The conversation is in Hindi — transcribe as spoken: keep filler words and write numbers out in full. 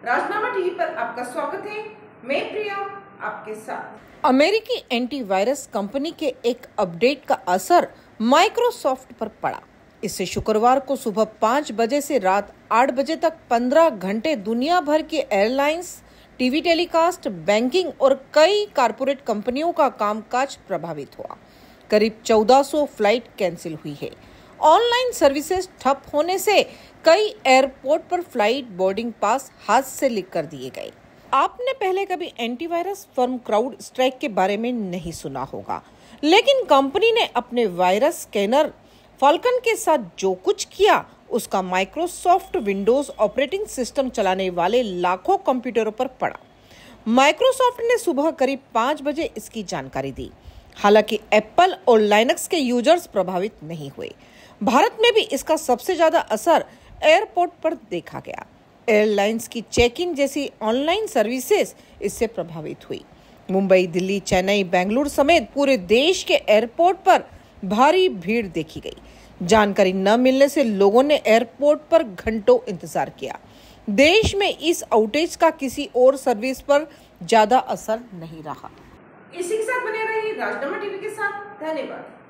राजनामा टीवी पर आपका स्वागत है। मैं प्रिया आपके साथ। अमेरिकी एंटीवायरस कंपनी के एक अपडेट का असर माइक्रोसॉफ्ट पर पड़ा। इससे शुक्रवार को सुबह पाँच बजे से रात आठ बजे तक पंद्रह घंटे दुनिया भर के एयरलाइंस, टीवी टेलीकास्ट, बैंकिंग और कई कारपोरेट कंपनियों का कामकाज प्रभावित हुआ। करीब चौदह सौ फ्लाइट कैंसिल हुई है। ऑनलाइन सर्विसेज ठप होने से कई एयरपोर्ट पर फ्लाइट बोर्डिंग पास हाथ से लीक कर दिए गए। आपने पहले कभी एंटीवायरस फर्म क्राउड स्ट्राइक के बारे में नहीं सुना होगा, लेकिन कंपनी ने अपने वायरस स्कैनर फाल्कन के साथ जो कुछ किया उसका माइक्रोसॉफ्ट विंडोज ऑपरेटिंग सिस्टम चलाने वाले लाखों कंप्यूटरों पर पड़ा। माइक्रोसॉफ्ट ने सुबह करीब पाँच बजे इसकी जानकारी दी। हालांकि एप्पल और लाइनक्स के यूजर्स प्रभावित नहीं हुए। भारत में भी इसका सबसे ज्यादा असर एयरपोर्ट पर देखा गया। एयरलाइंस की चेक इन जैसी ऑनलाइन सर्विसेज इससे प्रभावित हुई। मुंबई, दिल्ली, चेन्नई, बेंगलुरु समेत पूरे देश के एयरपोर्ट पर भारी भीड़ देखी गई। जानकारी न मिलने से लोगों ने एयरपोर्ट पर घंटों इंतजार किया। देश में इस आउटेज का किसी और सर्विस पर ज्यादा असर नहीं रहा। इसी के साथ बने रहिए राजनामा टीवी के साथ। धन्यवाद।